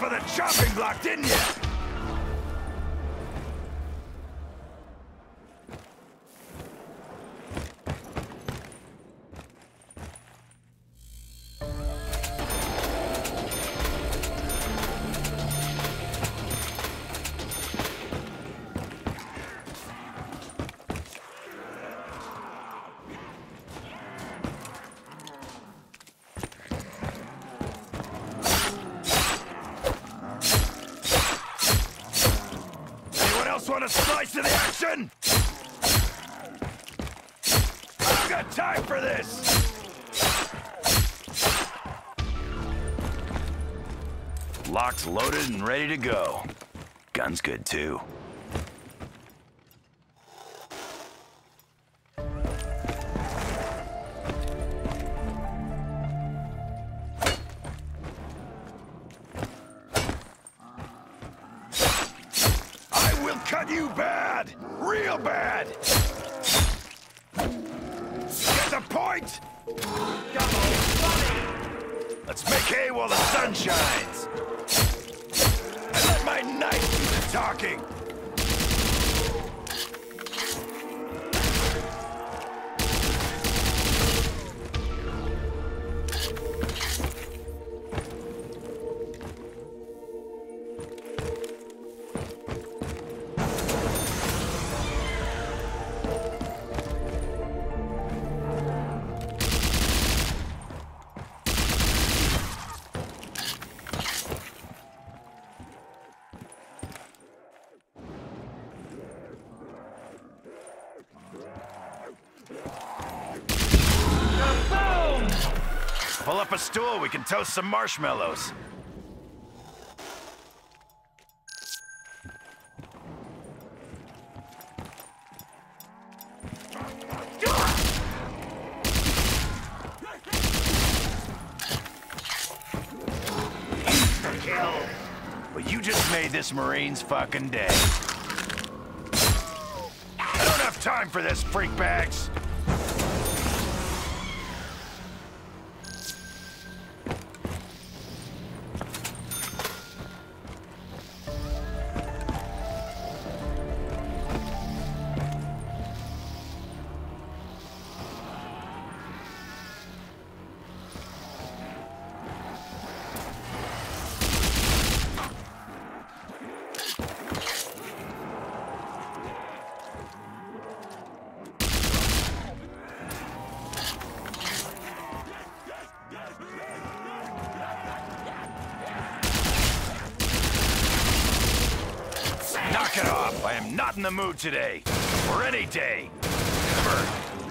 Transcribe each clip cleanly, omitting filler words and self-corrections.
for the chopping block, didn't you? Want a slice of the action? I've got time for this! Lock's loaded and ready to go. Gun's good too. Cut you bad! Real bad! Get the point? Let's make hay while the sun shines! And let my knife do the talking! Pull up a stool, we can toast some marshmallows. Kill. Well, you just made this Marine's fucking day. I don't have time for this, freak bags. Knock it off! I am not in the mood today. Or any day. Ever.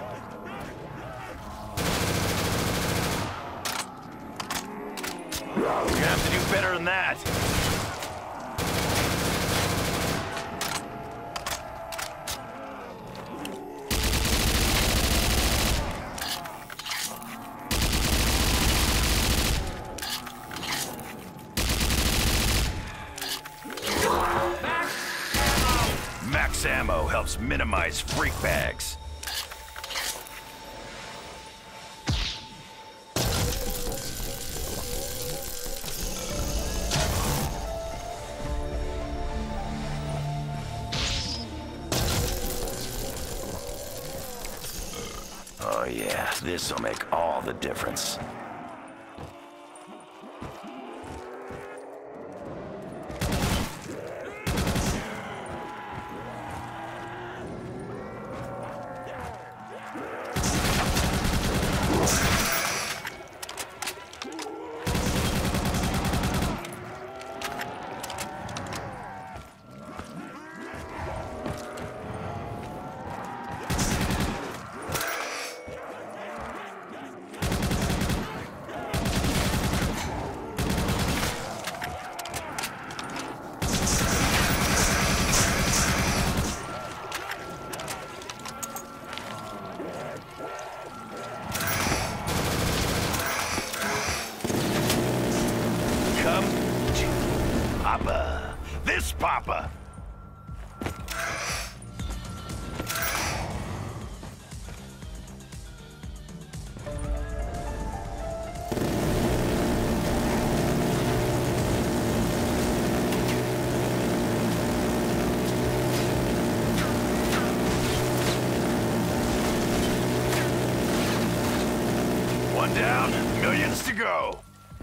We're gonna have to do better than that. Max ammo helps minimize freak bags. Oh yeah, this'll make all the difference. down, millions to go.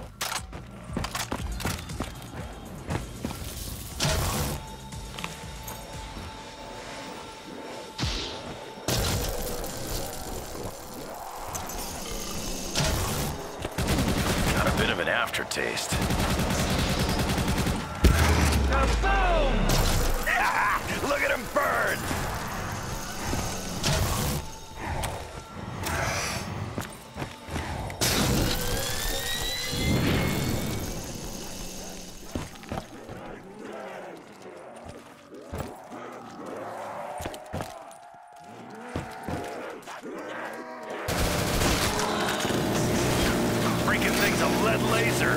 Got a bit of an aftertaste. Boom! Look at him burn! Freaking thing's a lead laser.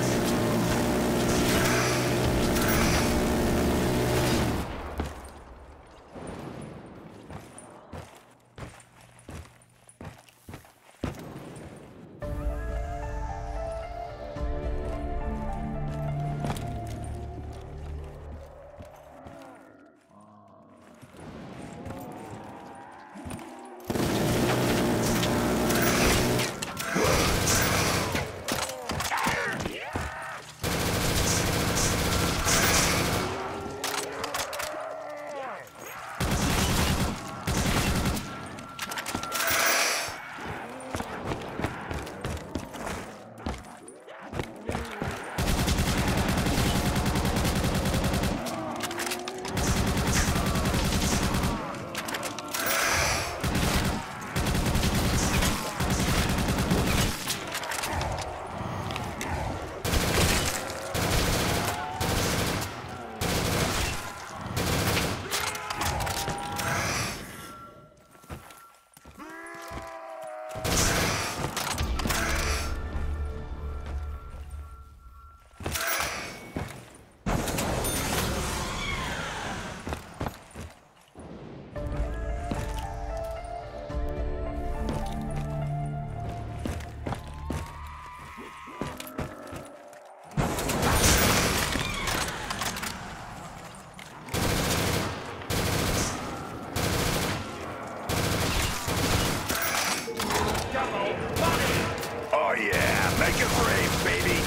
Oh yeah, make it rain, baby!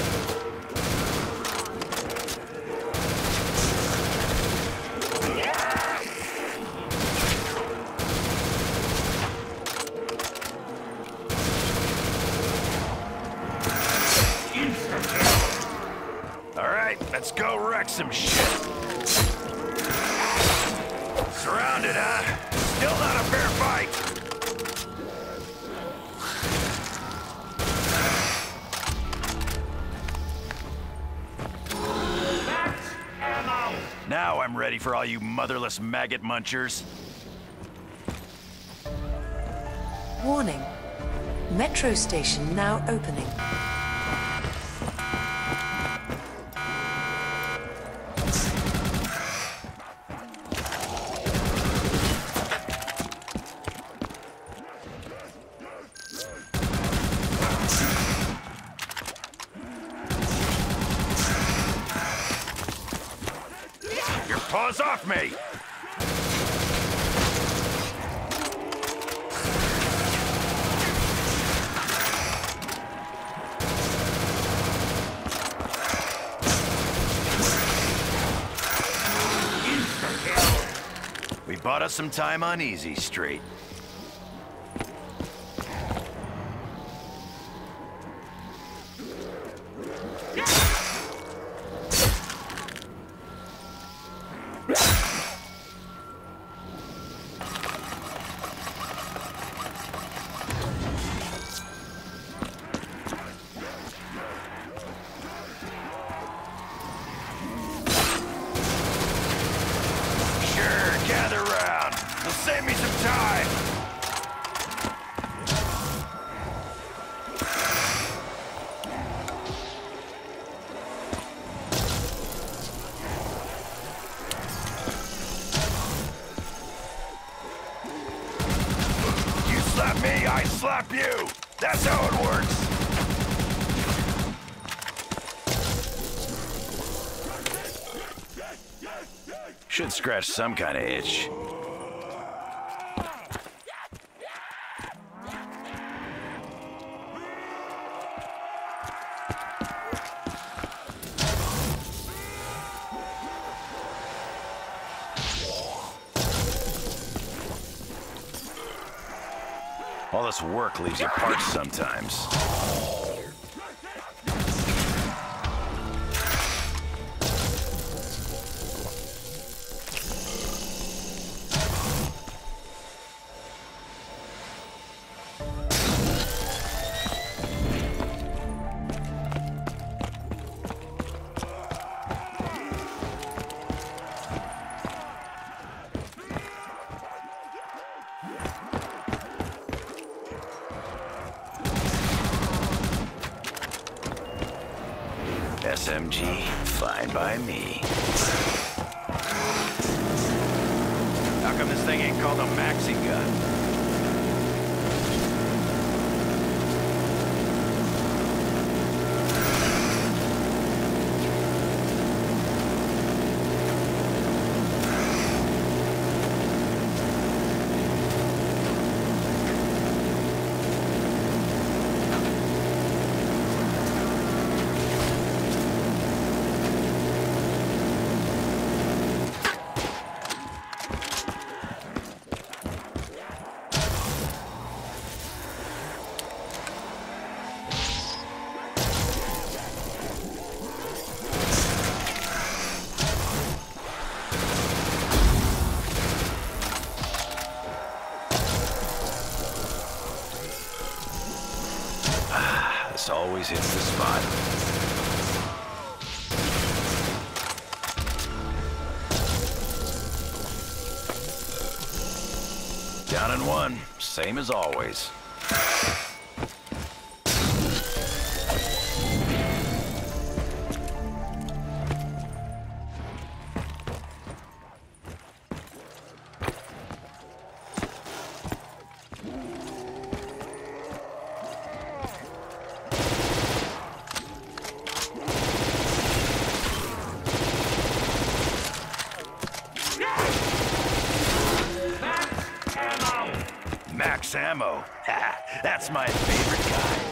Alright, let's go wreck some shit. Surrounded, huh? Still not a fair fight. Now I'm ready for all you motherless maggot munchers. Warning. Metro station now opening. Paws off me! We bought us some time on Easy Street. Gather round. It'll save me some time. You slap me, I slap you. That's how it works. Should scratch some kind of itch. All this work leaves you parched sometimes. SMG, fine by me. How come this thing ain't called a maxi gun? This always hits the spot. Down in one, same as always. Max ammo. That's my favorite kind.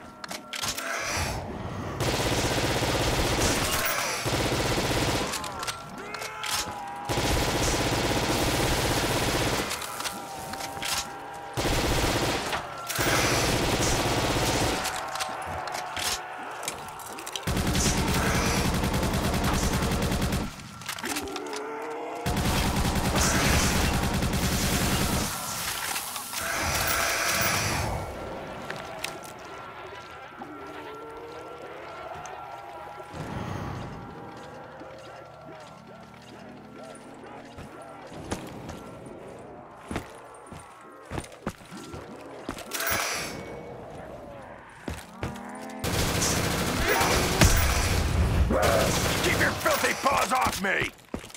Keep your filthy paws off me!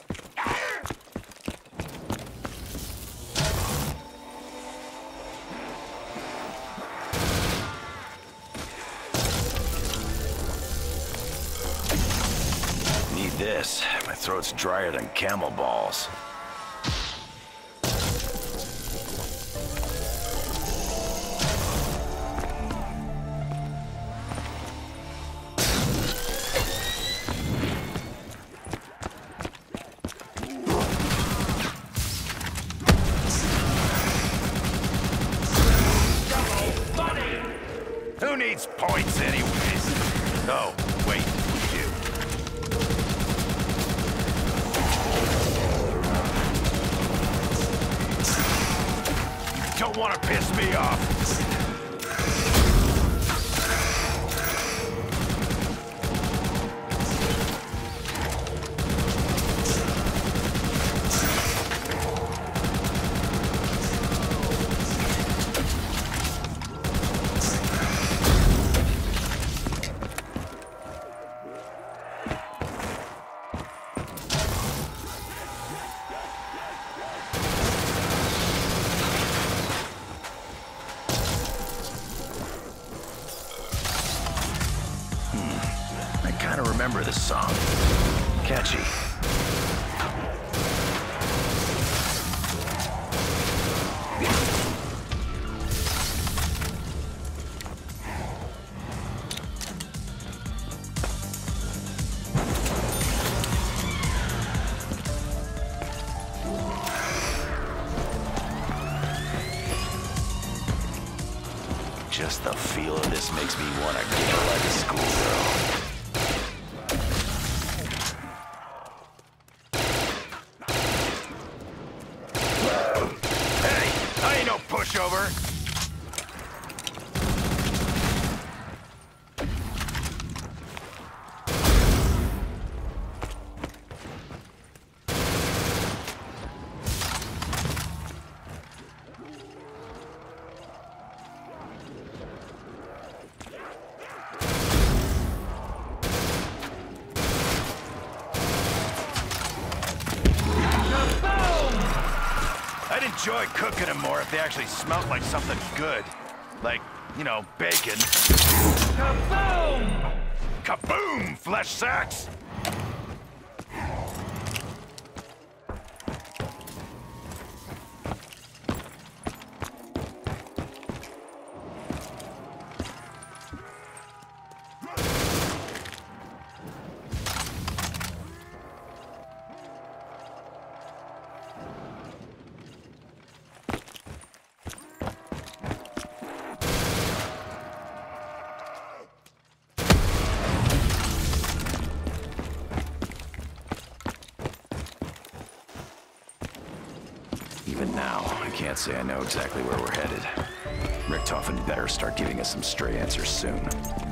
Need this. My throat's drier than camel balls. Who needs points anyways? Oh, wait, you. You don't want to piss me off. I kind of remember this song. Catchy. Just the feel of this makes me want to giggle like a schoolgirl. Hey, I ain't no pushover. I'd enjoy cooking them more if they actually smelled like something good. Like, you know, bacon. Kaboom! Kaboom, flesh sacks! Even now, I can't say I know exactly where we're headed. Richtofen better start giving us some straight answers soon.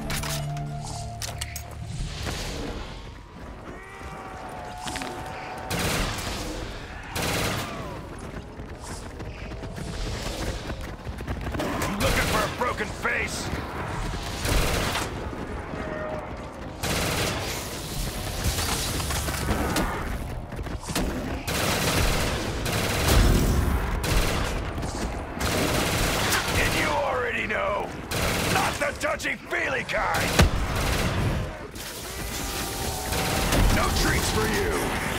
Looking for a broken face? No, not the touchy-feely kind! No treats for you!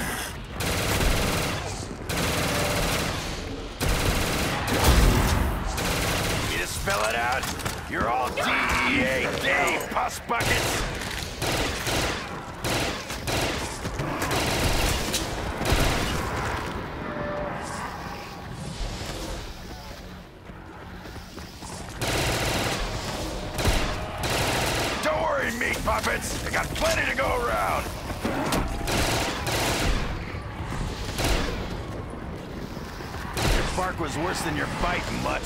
Need to spell it out? You're all DEA gay pus buckets! Meat puppets! I got plenty to go around! Your bark was worse than your bite, mutt.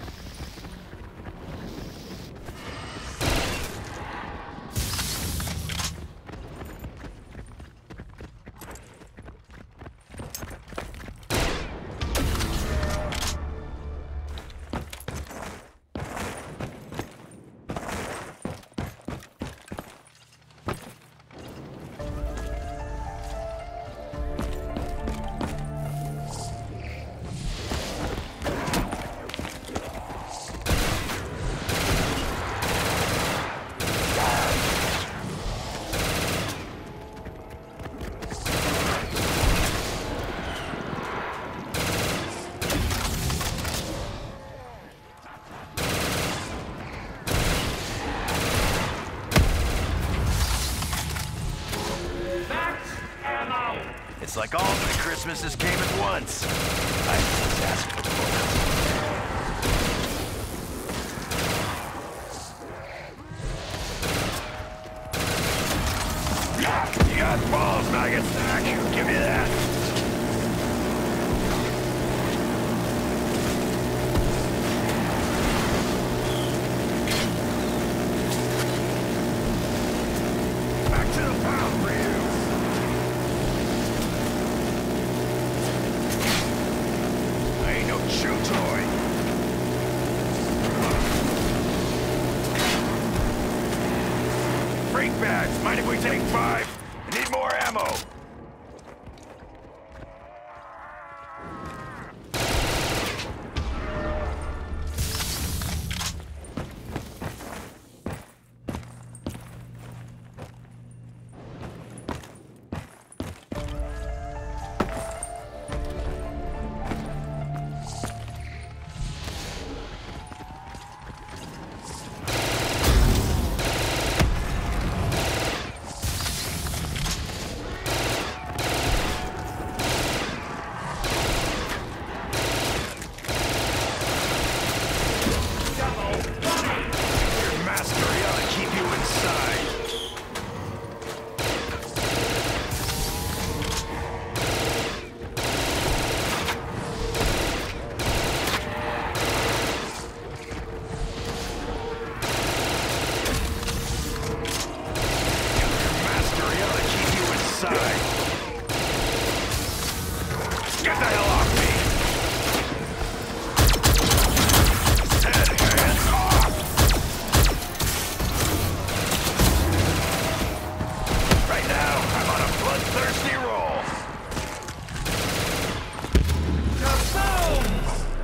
It's like all the Christmases came at once. I just asked for more. You got balls, maggots. Give me that. Back to the pound for you. Chew toy. Freight bags. Mind if we take 5? I need more ammo.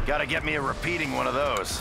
Gotta get me a repeating one of those.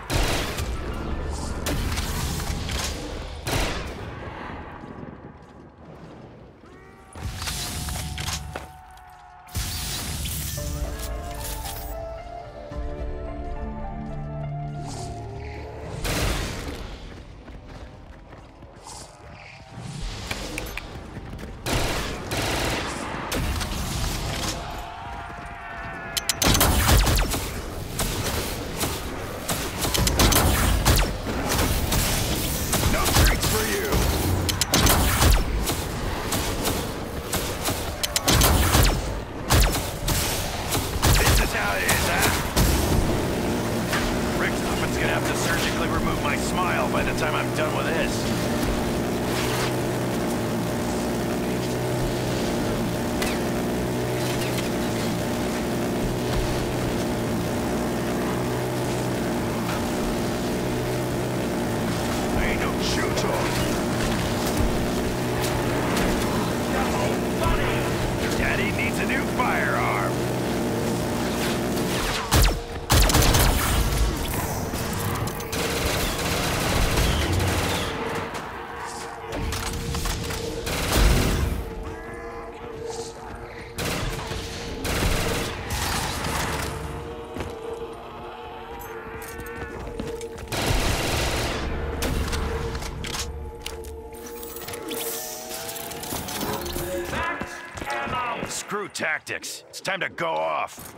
Screw tactics. It's time to go off.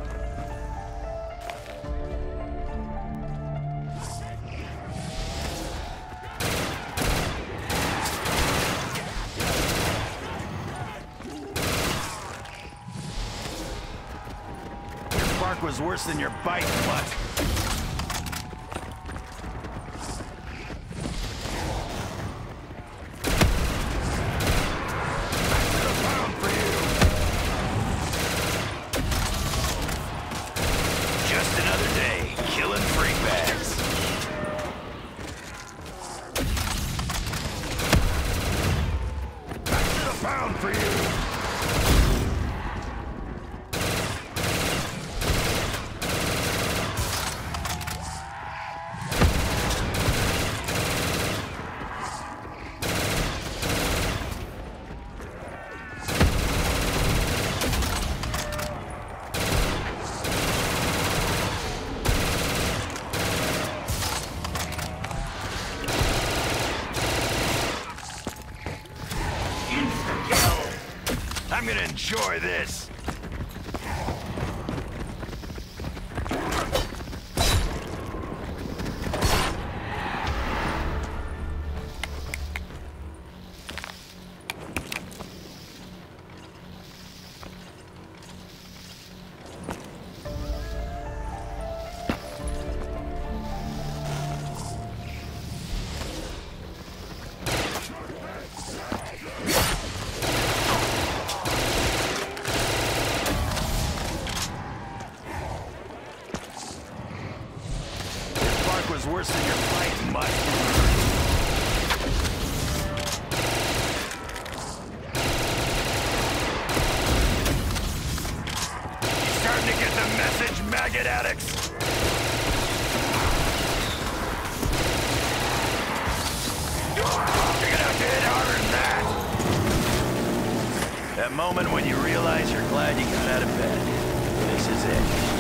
Your bark was worse than your bite, mutt. I'm gonna enjoy this. Was worse than your bite, mutt. You starting to get the message, maggot addicts? You're gonna have to hit harder than that. That moment when you realize you're glad you got out of bed. This is it.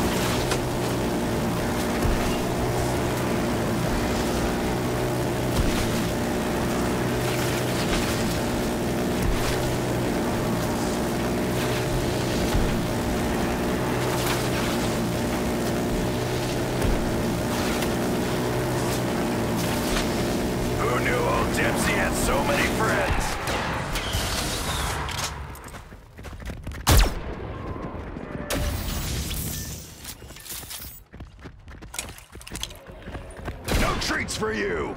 Dempsey had so many friends. No treats for you.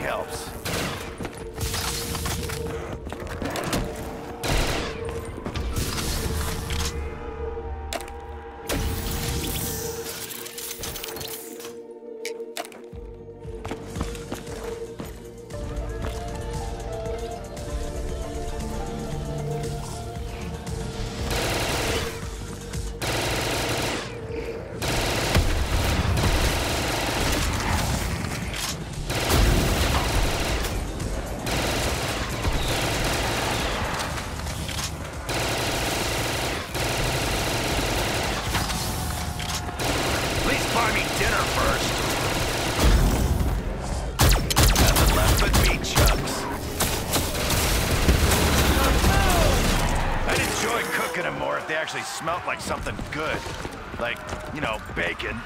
helps. Buy me dinner first. Nothing left but meat chunks. I'd enjoy cooking them more if they actually smelt like something good. Like, you know, bacon.